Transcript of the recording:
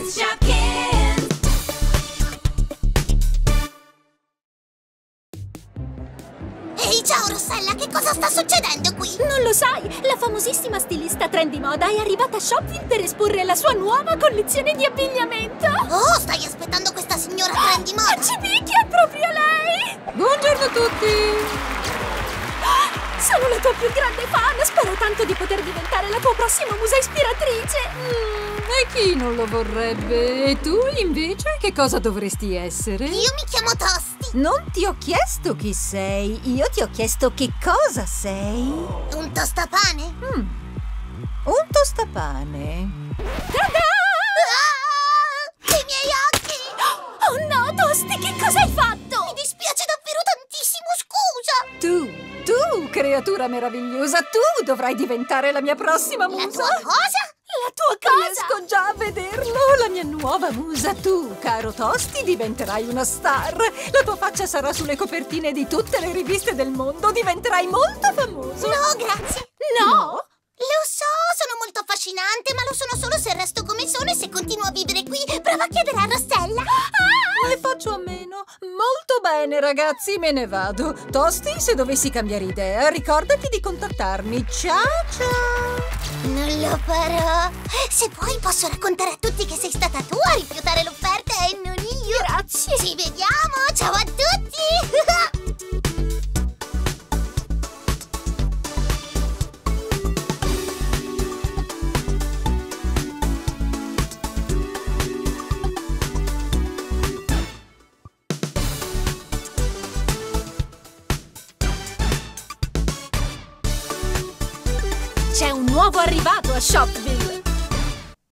Shopkins, Shopkins. Ehi, ciao Rossella, che cosa sta succedendo qui? Non lo sai? La famosissima stilista trendy moda è arrivata a Shopville per esporre la sua nuova collezione di abbigliamento. Oh, stai aspettando questa signora trendy moda? Ci picchia, è proprio lei! Buongiorno a tutti! Sono la tua più grande fan! Spero tanto di poter diventare la tua prossima musa ispiratrice! E chi non lo vorrebbe? E tu, invece, che cosa dovresti essere? Io mi chiamo Tosti. Non ti ho chiesto chi sei, io ti ho chiesto che cosa sei. Un tostapane? Un tostapane. I miei occhi! Oh no, Tosti, che cosa hai fatto? Mi dispiace davvero tantissimo, scusa! Tu, creatura meravigliosa, tu dovrai diventare la mia prossima La musa! tua cosa? La tua cosa! Riesco già a vederlo, la mia nuova musa. Tu, caro Tosti, diventerai una star. La tua faccia sarà sulle copertine di tutte le riviste del mondo. Diventerai molto famoso. No, grazie. No! Lo so, sono molto affascinante, ma lo sono solo se resto come sono e se continuo a vivere qui. Prova a chiedere a Rossella. Ne faccio a meno. Molto bene, ragazzi, me ne vado. Tosti, se dovessi cambiare idea, ricordati di contattarmi. Ciao, ciao. Non lo farò. Se vuoi posso raccontare a tutti che sei stata tu a rifiutare l'offerta e non io. Grazie! Ci vediamo, ciao a tutti. C'è un nuovo arrivato a Shopville!